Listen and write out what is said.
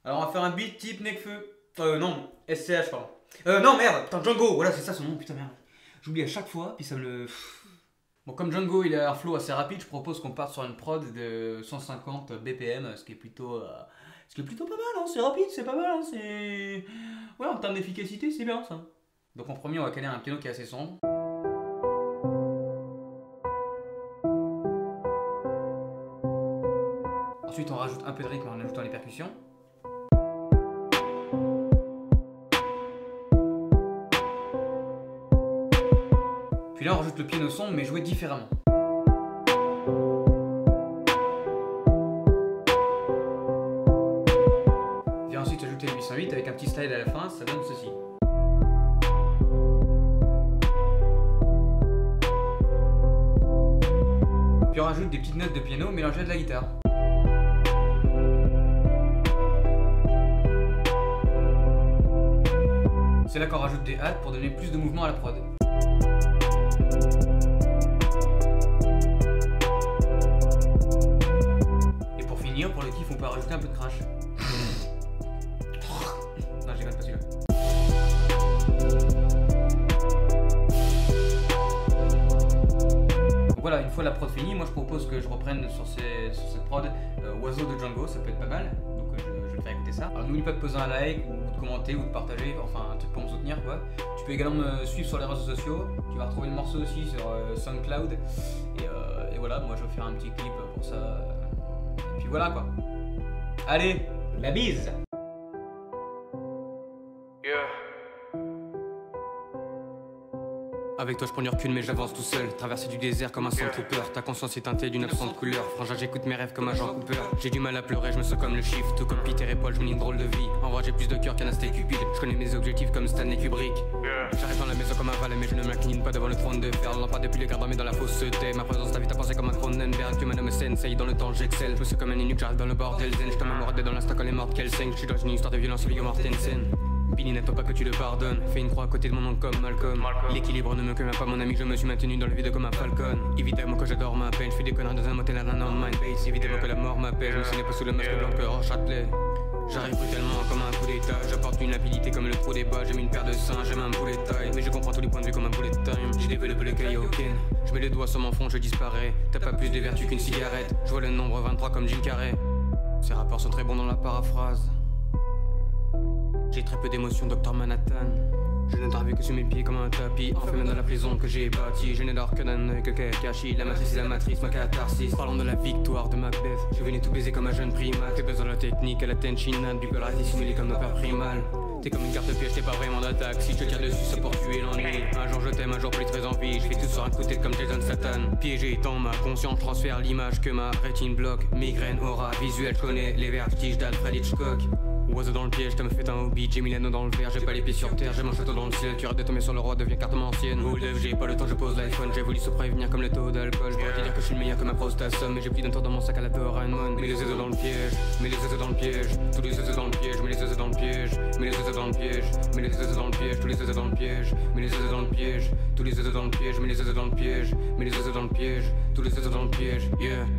Alors on va faire un beat type Nekfeu. Non, SCH pardon. Non merde, putain Django, voilà c'est ça son nom, putain merde. J'oublie à chaque fois, puis ça me le... Bon comme Django il a un flow assez rapide, je propose qu'on parte sur une prod de 150 BPM, ce qui est plutôt pas mal, hein, c'est rapide, c'est pas mal, hein, c'est... Ouais en termes d'efficacité c'est bien ça. Donc en premier on va caler un piano qui est assez sombre. Ensuite on rajoute un peu de rythme en ajoutant les percussions. Puis là on rajoute le piano sombre mais joué différemment. Viens ensuite ajouter le 808 avec un petit slide à la fin, ça donne ceci. Puis on rajoute des petites notes de piano mélangées à de la guitare. C'est là qu'on rajoute des hats pour donner plus de mouvement à la prod. Et pour finir, pour le kiff, on peut rajouter un peu de crash. Non, je déconne pas celui-là. Donc voilà, une fois la prod finie, moi je propose que je reprenne sur cette prod Oiseau de Django, ça peut être pas mal. Donc je vais te faire écouter ça. Alors n'oublie pas de poser un like, ou de commenter, ou de partager, enfin un truc pour me soutenir quoi. Tu peux également me suivre sur les réseaux sociaux, tu vas retrouver le morceau aussi sur SoundCloud. Et voilà, moi je vais faire un petit clip pour ça. Et puis voilà quoi. Allez, la bise! Avec toi je prends du recul mais j'avance tout seul. Traverser du désert comme un Stormtrooper. Ta conscience est teintée d'une absente couleur. Frangin j'écoute mes rêves comme un Jean Cooper. J'ai du mal à pleurer, je me sens comme le chiffre. Tout comme Peter et Paul, je mène une drôle de vie. En vrai j'ai plus de cœur qu'un asté cupide. Je connais mes objectifs comme Stanley Kubrick. J'arrive dans la maison comme un valet mais je ne m'incline pas devant le trône de fer. L'empare depuis les gardes armés dans la fausseté. Ma présence t'invite à penser comme un Cronenberg. Tu m'as nommé sensei, dans le temps j'excelle. Je me sens comme un Inuk, j'arrive dans le bordel zen. Je t'en mordé dans l'instant quand les morts qu'elle saigne. Je suis dans une histoire de violence Viggo Mortensen. Billy n'attend pas que tu le pardonnes. Fais une croix à côté de mon nom comme Malcolm. L'équilibre ne me convient pas mon ami, je me suis maintenu dans le vide comme un falcon. Évidemment que j'adore ma peine, je fais des conneries dans un motel à un mind base. Évidemment que la mort m'appelle, je me souviens pas sous le masque blanc que en Châtelet. J'arrive brutalement comme un coup d'état, j'apporte une lapidité comme le trou des bas. J'ai mis une paire de seins, j'aime un boulet de taille. Mais je comprends tous les points de vue comme un boulet de time. J'ai développé le Kaioken, je mets les doigts sur mon front, je disparais. T'as pas plus de vertu qu'une cigarette, je vois le nombre 23 comme Jim Carrey. Ces rapports sont très bons dans la paraphrase. J'ai très peu d'émotions, Dr Manhattan. Je ne t'arrive que sur mes pieds comme un tapis. Enfermé dans la prison que j'ai bâtie. Je n'ai d'or que d'un œil que Kakashi. La matrice est la matrice, ma catharsis. Parlons de la victoire de Macbeth. Je venais tout baiser comme un jeune primate. T'es besoin de la technique à la Tenchinhan. Du peur dissimulé comme nos pères primal. T'es comme une carte piège, t'es pas vraiment d'attaque. Si je te tire dessus, c'est pour tuer l'ennui. Un jour je t'aime, un jour plus très envie. Je fais tout sur un coup de tête comme Jason Satan. Piégé dans ma conscience, transfère l'image que ma rétine bloque. Migraine, aura, visuel, je connais les vertiges d'Alfred Hitchcock. Oiseau dans le piège, t'as me fait un hobby, j'ai mis l'anneau dans le verre, j'ai pas les pieds sur terre, j'ai mon château dans le ciel, tu rêves de tomber sur le roi, deviens carte ancienne. Hold up, j'ai pas le temps, je pose l'iPhone, j'ai voulu se prévenir comme le taux d'alcool, je pourrais te dire que je suis le meilleur que ma prostate, mais j'ai plus d'un tour dans mon sac à la Doraemon. Mets les oiseaux dans le piège, mets les oiseaux dans le piège, tous les oiseaux dans le piège, mets les oiseaux dans le piège, mets les oiseaux dans le piège, mets les oiseaux dans le piège, tous les oiseaux dans le piège, mets les oiseaux dans le piège, tous les oiseaux dans le piège, mets les oiseaux dans le piège, mets les oiseaux dans le piège, tous les oiseaux dans le piège, yeah.